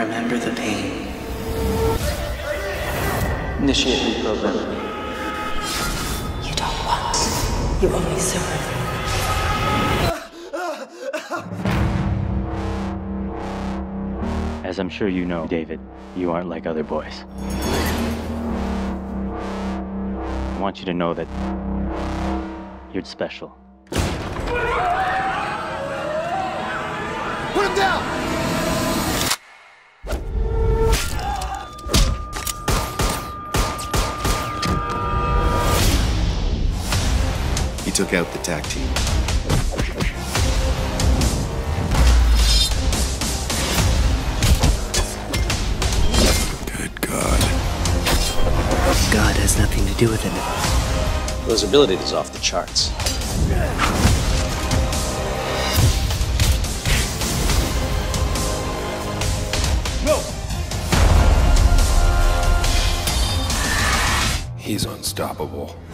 Remember the pain. Initiate reprogramming. You don't want. You only serve. As I'm sure you know, David, you aren't like other boys. I want you to know that you're special. Put him down! He took out the TAC team. Good God. God has nothing to do with it. Those abilities is off the charts. No! He's unstoppable.